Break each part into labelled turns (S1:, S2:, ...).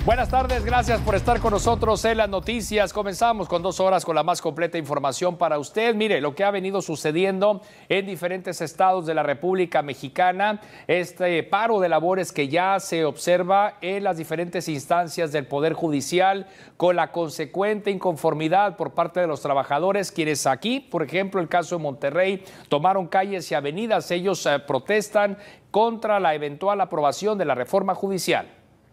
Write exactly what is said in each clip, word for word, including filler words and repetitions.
S1: Buenas tardes, gracias por estar con nosotros en las noticias. Comenzamos con dos horas con la más completa información para usted. Mire lo que ha venido sucediendo en diferentes estados de la República Mexicana. Este paro de labores que ya se observa en las diferentes instancias del Poder Judicial, con la consecuente inconformidad por parte de los trabajadores, quienes aquí, por ejemplo, el caso de Monterrey, tomaron calles y avenidas. Ellos eh, protestan contra la eventual aprobación de la reforma judicial.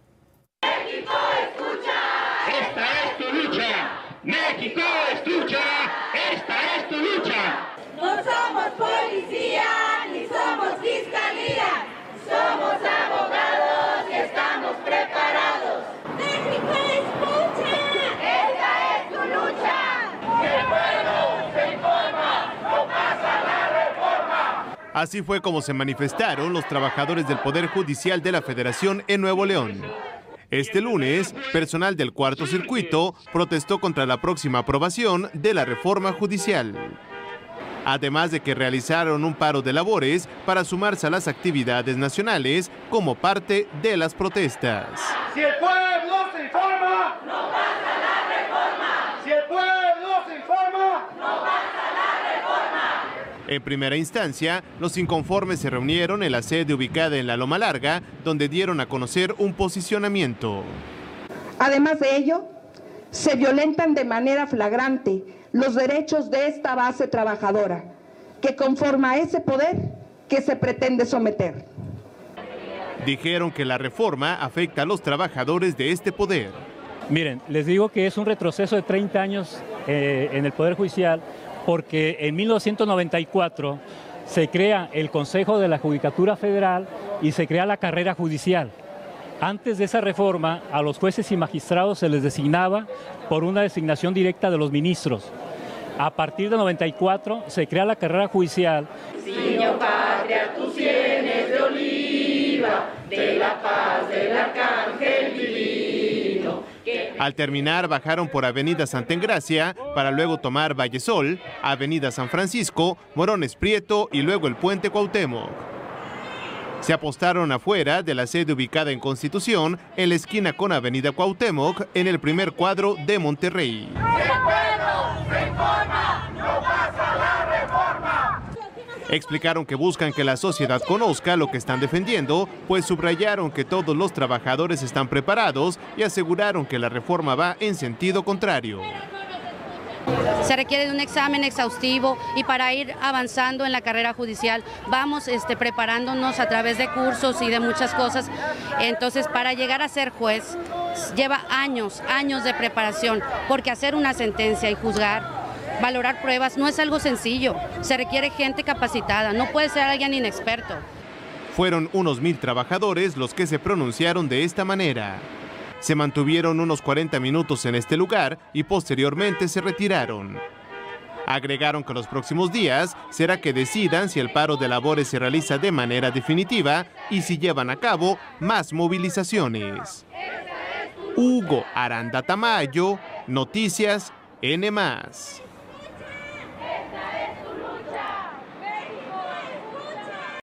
S2: México, escucha, esta es tu lucha.
S3: No somos policía ni somos fiscalía, somos abogados y estamos preparados. México, escucha, esta es tu lucha.
S2: Si el pueblo se informa, no pasa la reforma.
S4: Así fue como se manifestaron los trabajadores del Poder Judicial de la Federación en Nuevo León. Este lunes, personal del Cuarto Circuito protestó contra la próxima aprobación de la reforma judicial. Además de que realizaron un paro de labores para sumarse a las actividades nacionales como parte de las protestas.
S2: Si el pueblo se informa, no pasa la reforma. Si el pueblo se informa, no pasa la reforma.
S4: En primera instancia, los inconformes se reunieron en la sede ubicada en la Loma Larga, donde dieron a conocer un posicionamiento.
S5: Además de ello, se violentan de manera flagrante los derechos de esta base trabajadora, que conforma ese poder que se pretende someter.
S4: Dijeron que la reforma afecta a los trabajadores de este poder.
S6: Miren, les digo que es un retroceso de treinta años eh, en el Poder Judicial, porque en mil novecientos noventa y cuatro se crea el Consejo de la Judicatura Federal y se crea la carrera judicial. Antes de esa reforma, a los jueces y magistrados se les designaba por una designación directa de los ministros. A partir de noventa y cuatro se crea la carrera judicial.
S3: Ciño patria, tus sienes de oliva, de la paz del arcángel divino.
S4: Al terminar, bajaron por Avenida Santa Engracia para luego tomar Vallesol, Avenida San Francisco, Morones Prieto y luego el Puente Cuauhtémoc. Se apostaron afuera de la sede ubicada en Constitución, en la esquina con Avenida Cuauhtémoc, en el primer cuadro de Monterrey.
S2: Si el pueblo se informa, no pasa la reforma.
S4: Explicaron que buscan que la sociedad conozca lo que están defendiendo, pues subrayaron que todos los trabajadores están preparados y aseguraron que la reforma va en sentido contrario.
S7: Se requiere de un examen exhaustivo y para ir avanzando en la carrera judicial vamos este, preparándonos a través de cursos y de muchas cosas. Entonces, para llegar a ser juez lleva años, años de preparación, porque hacer una sentencia y juzgar, valorar pruebas no es algo sencillo, se requiere gente capacitada, no puede ser alguien inexperto.
S4: Fueron unos mil trabajadores los que se pronunciaron de esta manera. Se mantuvieron unos cuarenta minutos en este lugar y posteriormente se retiraron. Agregaron que los próximos días será que decidan si el paro de labores se realiza de manera definitiva y si llevan a cabo más movilizaciones. Hugo Aranda Tamayo, Noticias N más.